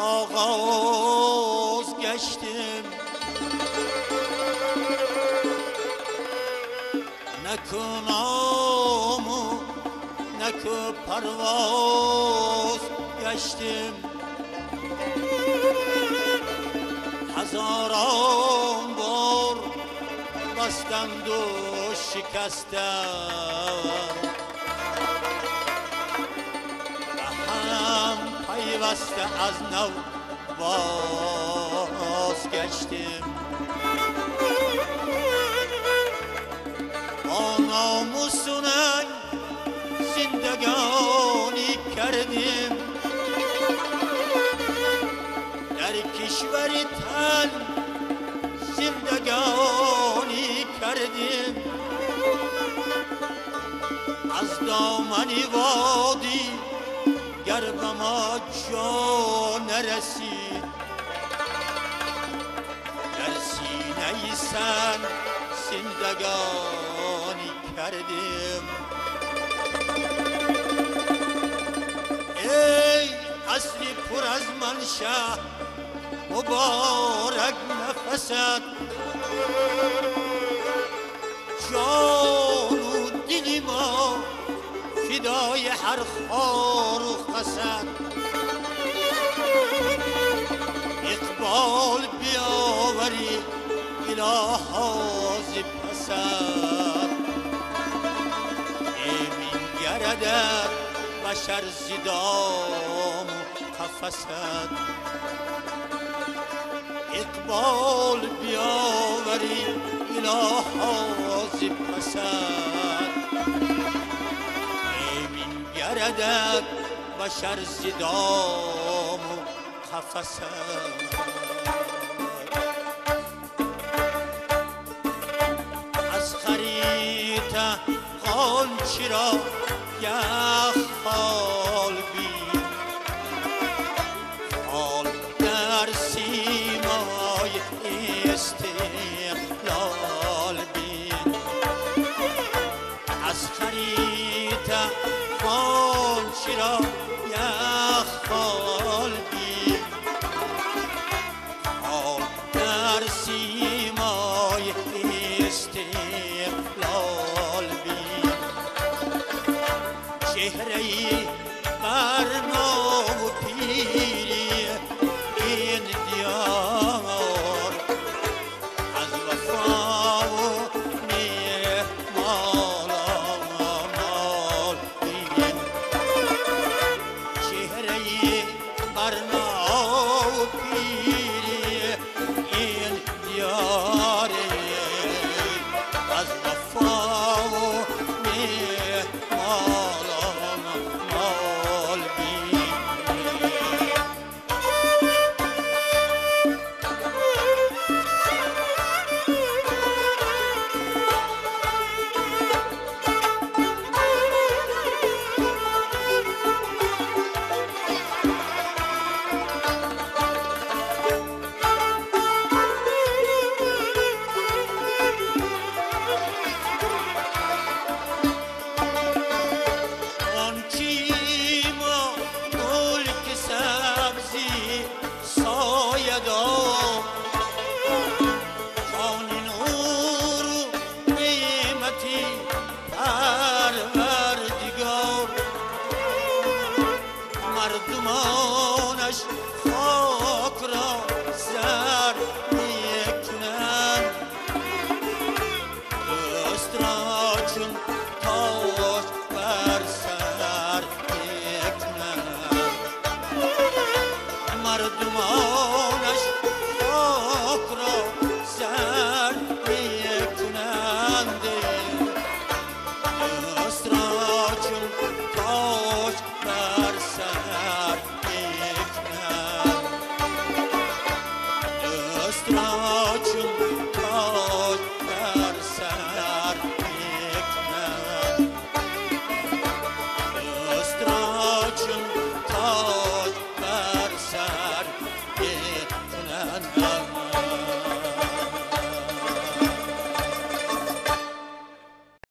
آغاز گشتیم، نکو نام و نکو پرواز گشتیم، هزاران بار بستند و شکستند و هم پیوسته از نو باز گشتیم. با ناموسونک زندگانی کردیم، در کشوری تن زندگانی کردیم، از دامنی وادی گر به ما جا نرسید، در سینه سن زندگانی کردیم. ای اصلی پر از منشأ مبارک نفست، جان و دل ما فدای هر خار و خسد. اقبال بیاوری الهاز پسد، ایمین گردد بشر زدام و قفست. اقبال بیاوری الهاز پسد، ایمین گردد بشر زدام و قفست. قانچی را یخ خال بین، خال در سیمای استقلال بین. از خریط قانچی را یخ خال بین، خال در سیمای استقلال بین. چهره‌ای برنا و پیری این دیار، از وفا و مهمان آمال بین. چهره‌ای برنا و پیری این دیار، از وفا و مهمان آمال بین. مردمانش خاک را زر میکنند، دست را چون تاج بر سر میکنند. مردمانش خاک را زر میکنند، دست را چون تاج بر سر میکنند. دست را چون